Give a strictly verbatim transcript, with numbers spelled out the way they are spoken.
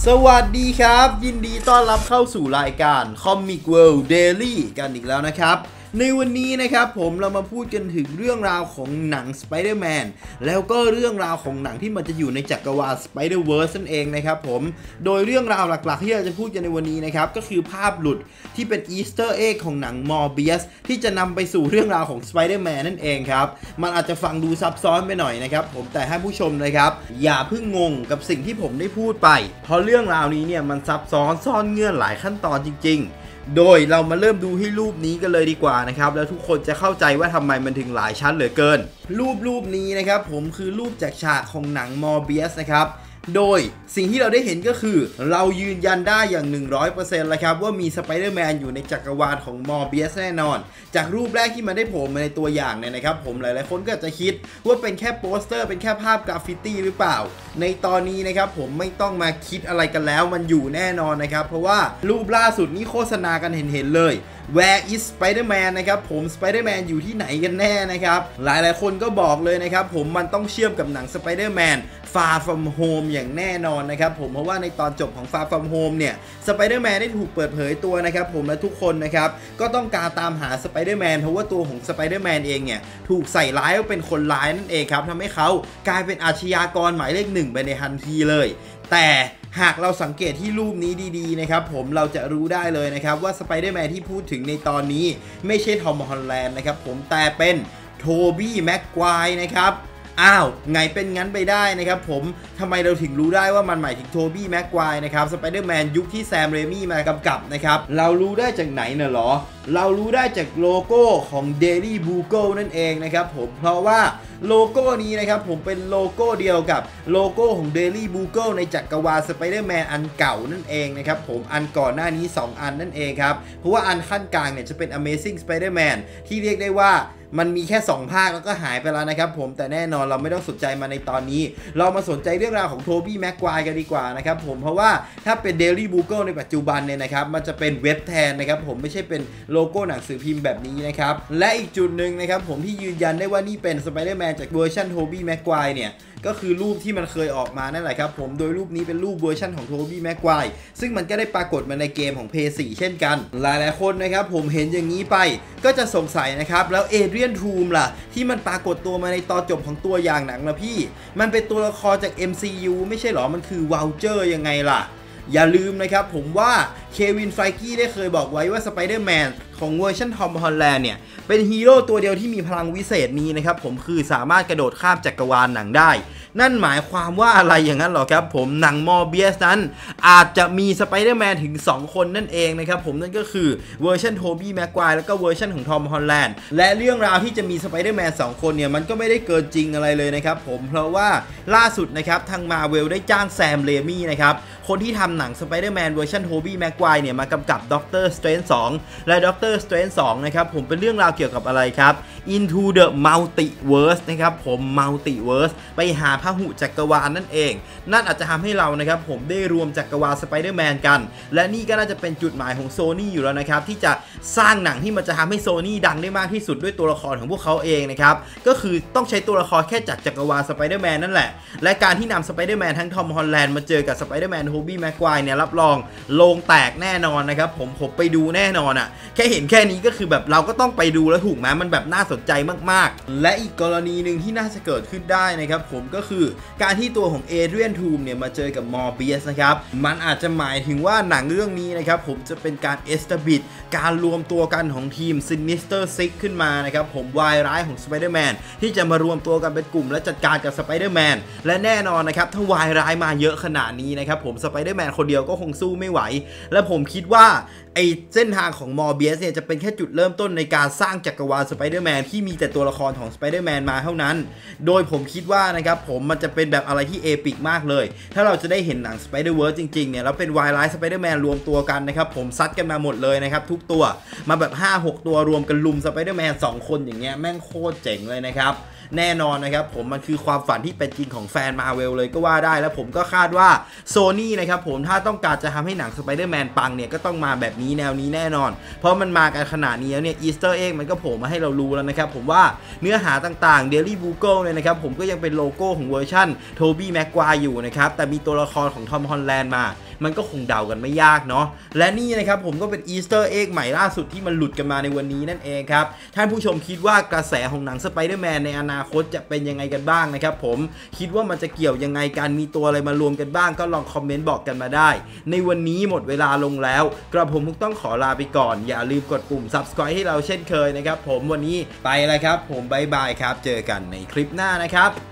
สวัสดีครับยินดีต้อนรับเข้าสู่รายการ Comic World Daily กันอีกแล้วนะครับในวันนี้นะครับผมเรามาพูดกันถึงเรื่องราวของหนัง Spider-Man แล้วก็เรื่องราวของหนังที่มันจะอยู่ในจักรวาล Spider-Verse นั่นเองนะครับผมโดยเรื่องราวหลักๆที่เราจะพูดกันในวันนี้นะครับก็คือภาพหลุดที่เป็น Easter Egg ของหนัง Morbius ที่จะนำไปสู่เรื่องราวของ Spider-Man นั่นเองครับมันอาจจะฟังดูซับซ้อนไปหน่อยนะครับผมแต่ให้ผู้ชมนะครับอย่าเพิ่งงงกับสิ่งที่ผมได้พูดไปเพราะเรื่องราวนี้เนี่ยมันซับซ้อนซ่อนเงื่อนหลายขั้นตอนจริงๆโดยเรามาเริ่มดูที่รูปนี้กันเลยดีกว่านะครับแล้วทุกคนจะเข้าใจว่าทำไมมันถึงหลายชั้นเหลือเกินรูปรูปนี้นะครับผมคือรูปจากฉากของหนัง Morbius นะครับโดยสิ่งที่เราได้เห็นก็คือเรายืนยันได้อย่าง หนึ่งร้อยเปอร์เซ็นต์ แล้วครับว่ามีสไปเดอร์แมนอยู่ในจักรวาลของ Morbius แน่นอนจากรูปแรกที่มันได้โผล่มาในตัวอย่างเนี่ยนะครับผมหลายๆคนก็จะคิดว่าเป็นแค่โปสเตอร์เป็นแค่ภาพกราฟฟิตี้หรือเปล่าในตอนนี้นะครับผมไม่ต้องมาคิดอะไรกันแล้วมันอยู่แน่นอนนะครับเพราะว่ารูปล่าสุดนี้โฆษณากันเห็นๆเลย Where is Spider-Man นะครับผม Spider-Man อยู่ที่ไหนกันแน่นะครับหลายๆคนก็บอกเลยนะครับผมมันต้องเชื่อมกับหนัง Spider-Man Far From Home อย่างแน่นอนนะครับผมเพราะว่าในตอนจบของ Far From Home เนี่ย Spider-Man ได้ถูกเปิดเผยตัวนะครับผมและทุกคนนะครับก็ต้องการตามหา Spider-Man เพราะว่าตัวของ Spider-Man เองเนี่ยถูกใส่ร้ายว่าเป็นคนร้ายนั่นเองครับทำให้เขากลายเป็นอาชญากรหมายเลขหนึ่งไปในทันทีเลยแต่หากเราสังเกตที่รูปนี้ดีๆนะครับผมเราจะรู้ได้เลยนะครับว่า Spider-Man ที่พูดถึงในตอนนี้ไม่ใช่ทอมฮอลแลนด์นะครับผมแต่เป็นโทบี้แม็กไกวร์นะครับอ้าวไงเป็นงั้นไปได้นะครับผมทำไมเราถึงรู้ได้ว่ามันหมายถึงโทบี้แม็กไกวร์นะครับสไปเดอร์แมนยุคที่แซมเรมี่มากำกับนะครับเรารู้ได้จากไหนน่ะหรอเรารู้ได้จากโลโก้ของ Daily Bugle นั่นเองนะครับผมเพราะว่าโลโก้นี้นะครับผมเป็นโลโก้เดียวกับโลโก้ของ Daily Bugle ในจักรวาล Spider-Man อันเก่านั่นเองนะครับผมอันก่อนหน้านี้สองอันนั่นเองครับเพราะว่าอันขั้นกลางเนี่ยจะเป็น Amazing Spider-Man ที่เรียกได้ว่ามันมีแค่สองภาคแล้วก็หายไปแล้วนะครับผมแต่แน่นอนเราไม่ต้องสนใจมาในตอนนี้เรามาสนใจเรื่องราวของโทบี้แม็กไกวร์กันดีกว่านะครับผมเพราะว่าถ้าเป็น Daily Bugle ในปัจจุบันเนี่ยนะครับมันจะเป็นเว็บแทนนะครับผมไม่ใช่เป็นโลโก้หนังสือพิมพ์แบบนี้นะครับและอีกจุดหนึ่งนะครับผมที่ยืนยันได้ว่านี่เป็น Spider-Man จากเวอร์ชันโทบี้แม็กไกวร์เนี่ยก็คือรูปที่มันเคยออกมานั่นแหละครับผมโดยรูปนี้เป็นรูปเวอร์ชันของโทบี้แม็กไกวร์ซึ่งมันก็ได้ปรากฏมาในเกมของ พี เอส โฟร์ เช่นกันหลายๆคนนะครับผมเห็นอย่างนี้ไปก็จะสงสัยนะครับแล้วเอเดรียนทูมล่ะที่มันปรากฏตัวมาในตอนจบของตัวอย่างหนังนะพี่มันเป็นตัวละครจาก เอ็ม ซี ยู ไม่ใช่หรอมันคือวอลเจอร์ยังไงล่ะอย่าลืมนะครับผมว่าเควินไฟกี้ได้เคยบอกไว้ว่าสไปเดอร์แมนของเวอร์ชันทอมฮอลแลนด์เนี่ยเป็นฮีโร่ตัวเดียวที่มีพลังวิเศษนี้นะครับผมคือสามารถกระโดดข้ามจักรวาลหนังได้นั่นหมายความว่าอะไรอย่างนั้นหรอครับผมหนังมอร์เบียสนั้นอาจจะมีสไปเดอร์แมนถึงสองคนนั่นเองนะครับผมนั่นก็คือเวอร์ชันโทบี้แม็กไกวร์แล้วก็เวอร์ชันของทอมฮอลแลนด์และเรื่องราวที่จะมีสไปเดอร์แมนสองคนเนี่ยมันก็ไม่ได้เกินจริงอะไรเลยนะครับผมเพราะว่าล่าสุดนะครับทางมาเวลได้จ้างแซมเรมี่นะครับคนที่ทำหนังสไปเดอร์แมนเวอร์ชันโทบี้แม็กไกวร์เนี่ยมากำกับด็อกเตอร์สเตรนจ์สองและด็อกเตอร์สเตรนจ์สองนะครับผมเป็นเรื่องราวเกี่ยวกับอะไรครับ Into the Multiverse นะครับผม Multiverse ไปหาพหุจักรวาลนั่นเองนั่นอาจจะทำให้เรานะครับผมได้รวมจักรวาลสไปเดอร์แมนกันและนี่ก็น่าจะเป็นจุดหมายของ Sony อยู่แล้วนะครับที่จะสร้างหนังที่มันจะทำให้ Sony ดังได้มากที่สุดด้วยตัวละครของพวกเขาเองนะครับก็คือต้องใช้ตัวละครแค่จากจักรวาลสไปเดอร์แมนนั่นแหละและการที่นำสไปเดอร์แมนทั้งทอมฮอลแลนด์มาเจอกับสไปเดอร์แมนโทบี้แม็กไกวร์เนี่ยรับรองโลงแตกแน่นอนนะครับผมผมไปดูแน่นอนอ่ะแค่เห็นแค่นี้ก็คือแบบเราก็ต้องไปดูแล้วถูกไหมมันแบบน่าสนใจมากๆและอีกกรณีหนึ่งที่น่าจะเกิดขึ้นได้นะครับผมก็คือการที่ตัวของเอเดรียนทูมเนี่ยมาเจอกับมอร์เบียสนะครับมันอาจจะหมายถึงว่าหนังเรื่องนี้นะครับผมจะเป็นการเอสตาบิดการรวมตัวกันของทีมซินิสเตอร์ซิกขึ้นมานะครับผมวายร้ายของสไปเดอร์แมนที่จะมารวมตัวกันเป็นกลุ่มและจัดการกับสไปเดอร์แมนและแน่นอนนะครับถ้าวายร้ายมาเยอะขนาดนี้นะครับผมสไปเดอร์แมนคนเดียวก็คงสู้ไม่ไหวและผมคิดว่าไอเส้นทางของมอร์เบียสเนี่ยจะเป็นแค่จุดเริ่มต้นในการสร้างจักรวาลสไปเดอร์แมนที่มีแต่ตัวละครของสไปเดอร์แมนมาเท่านั้นโดยผมคิดว่านะครับผมมันจะเป็นแบบอะไรที่เอปิกมากเลยถ้าเราจะได้เห็นหนัง Spider-Verse จริงๆเนี่ยแล้วเป็นวายไลท์สไปเดอร์แมนรวมตัวกันนะครับผมซัดกันมาหมดเลยนะครับทุกตัวมาแบบ ห้าหก ตัวรวมกันลุมสไปเดอร์แมนสองคนอย่างเงี้ยแม่งโคตรเจ๋งเลยนะครับแน่นอนนะครับผมมันคือความฝันที่เป็นจริงของแฟนมาเวลเลยก็ว่าได้แล้วผมก็คาดว่า Sony นะครับผมถ้าต้องการจะทำให้หนัง Spider-Man ปังเนี่ยก็ต้องมาแบบนี้แนวนี้แน่นอนเพราะมันมากันขนาดนี้แล้วเนี่ย Easter Egg มันก็โผล่มาให้เรารู้แล้วนะครับผมว่าเนื้อหาต่างๆ Daily Bugle เนี่ยนะครับผมก็ยังเป็นโลโก้ของเวอร์ชันโทบี้แม็กไกวร์อยู่นะครับแต่มีตัวละครของทอมฮอลแลนด์มามันก็คงเดากันไม่ยากเนาะและนี่นะครับผมก็เป็นอีสเตอร์เอ็กใหม่ล่าสุดที่มันหลุดกันมาในวันนี้นั่นเองครับท่านผู้ชมคิดว่ากระแสของหนังสไปเดอร์แมนในอนาคตจะเป็นยังไงกันบ้างนะครับผมคิดว่ามันจะเกี่ยวยังไงการมีตัวอะไรมารวมกันบ้างก็ลองคอมเมนต์บอกกันมาได้ในวันนี้หมดเวลาลงแล้วกระผมต้องขอลาไปก่อนอย่าลืมกดปุ่ม ซับสไครบ์ ให้เราเช่นเคยนะครับผมวันนี้ไปแล้วครับผมบ๊ายบายครับเจอกันในคลิปหน้านะครับ